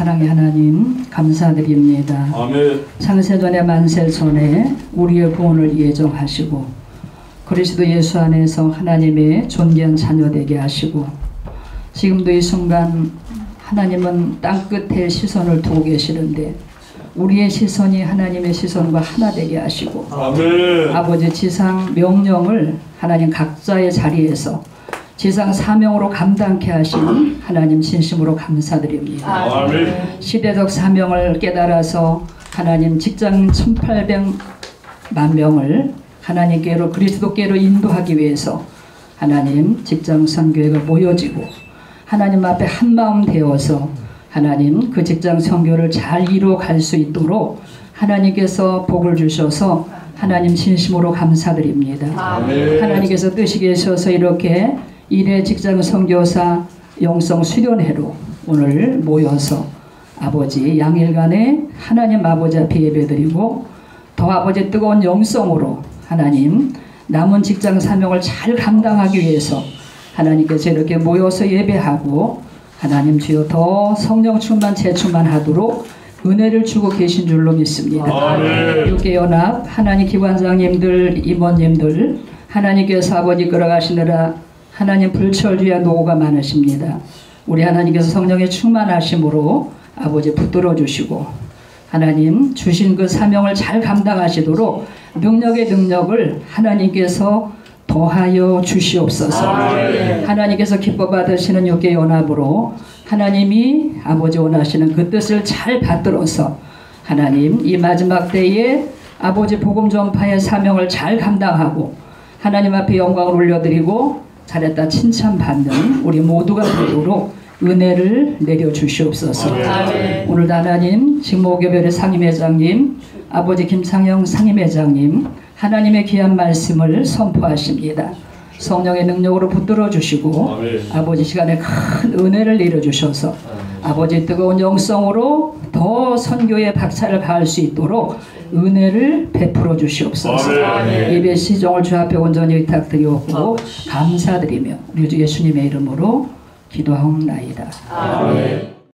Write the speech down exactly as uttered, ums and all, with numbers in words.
사랑의 하나님 감사드립니다. 아멘. 창세전에 만세전에 우리의 구원을 예정하시고 그리스도 예수 안에서 하나님의 존귀한 자녀 되게 하시고 지금도 이 순간 하나님은 땅끝에 시선을 두고 계시는데 우리의 시선이 하나님의 시선과 하나 되게 하시고 아멘. 아버지 지상 명령을 하나님 각자의 자리에서 지상 사명으로 감당케 하신 하나님 진심으로 감사드립니다. 아멘. 시대적 사명을 깨달아서 하나님 직장 천팔백만 명을 하나님께로 그리스도께로 인도하기 위해서 하나님 직장 선교회가 모여지고 하나님 앞에 한마음 되어서 하나님 그 직장 선교를 잘 이루어갈 수 있도록 하나님께서 복을 주셔서 하나님 진심으로 감사드립니다. 아멘. 하나님께서 뜻이 계셔서 이렇게 일회 직장 선교사 영성 수련회로 오늘 모여서 아버지 양일간에 하나님 아버지 앞에 예배드리고 더 아버지 뜨거운 영성으로 하나님 남은 직장 사명을 잘 감당하기 위해서 하나님께서 이렇게 모여서 예배하고 하나님 주여 더 성령 충만 재충만 하도록 은혜를 주고 계신 줄로 믿습니다. 아멘. 육계연합 하나님 기관장님들 임원님들 하나님께서 아버지 끌어가시느라 하나님 불철주야 노고가 많으십니다. 우리 하나님께서 성령의 충만하심으로 아버지 붙들어 주시고 하나님 주신 그 사명을 잘 감당하시도록 능력의 능력을 하나님께서 더하여 주시옵소서. 아멘. 하나님께서 기뻐 받으시는 육계연합으로 하나님이 아버지 원하시는 그 뜻을 잘 받들어서 하나님 이 마지막 때에 아버지 복음 전파의 사명을 잘 감당하고 하나님 앞에 영광을 올려드리고 잘했다 칭찬받는 우리 모두가 되도록 은혜를 내려주시옵소서. 아멘. 오늘도 하나님 직목교별의 상임회장님 아버지 김창영 상임회장님 하나님의 귀한 말씀을 선포하십니다. 성령의 능력으로 붙들어 주시고 아멘. 아버지 시간에 큰 은혜를 내려주셔서 아멘. 아버지 뜨거운 영성으로 더 선교의 박차를 가할 수 있도록 은혜를 베풀어 주시옵소서. 아멘. 예배 시종을 주 앞에 온전히 의탁드리옵고 감사드리며 우리 주 예수님의 이름으로 기도하옵나이다. 아멘.